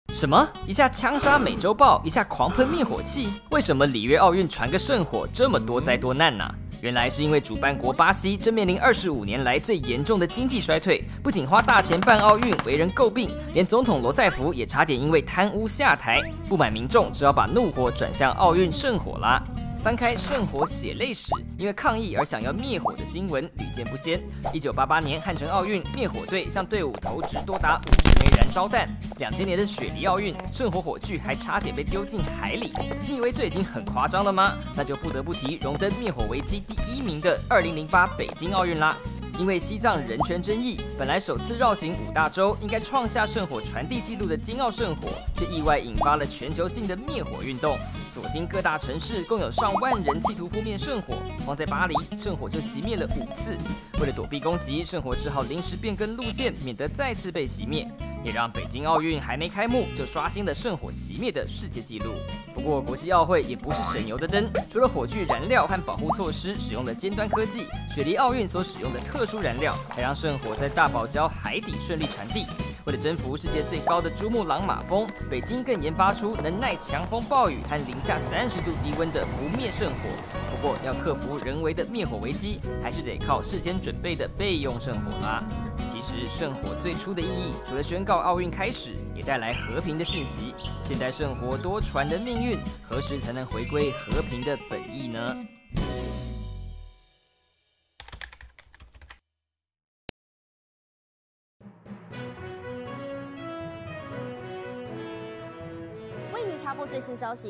什么？一下枪杀美洲豹，一下狂喷灭火器？为什么里约奥运传个圣火这么多灾多难呢？原来是因为主办国巴西正面临25年来最严重的经济衰退，不仅花大钱办奥运为人诟病，连总统罗塞福也差点因为贪污下台。不满民众只好把怒火转向奥运圣火啦。翻开圣火血泪史，因为抗议而想要灭火的新闻屡见不鲜。1988年汉城奥运，灭火队向队伍投掷多达50枚燃烧弹。2000年的雪梨奥运，圣火火炬还差点被丢进海里。你以为这已经很夸张了吗？那就不得不提荣登灭火危机第1名的2008北京奥运啦。因为西藏人权争议，本来首次绕行5大洲，应该创下圣火传递纪录的京奥圣火，却意外引发了全球性的灭火运动。所幸各大城市共有上万人企图扑灭圣火，光在巴黎，圣火就熄灭了5次。为了躲避攻击，圣火只好临时变更路线，免得再次被熄灭，也让北京奥运还没开幕就刷新了圣火熄灭的世界纪录。不过，国际奥会也不是省油的灯，除了火炬燃料和保护措施使用了尖端科技，雪梨奥运所使用的特殊燃料，还让圣火在大堡礁海底顺利传递。为了征服世界最高的珠穆朗玛峰，北京更研发出能耐强风暴雨和零下30度低温的不灭圣火。不过，要克服人为的灭火危机，还是得靠事先准备的备用圣火啦。其实，圣火最初的意义，除了宣告奥运开始，也带来和平的讯息。现代圣火多舛的命运，何时才能回归和平的本意呢？ 为您插播最新消息。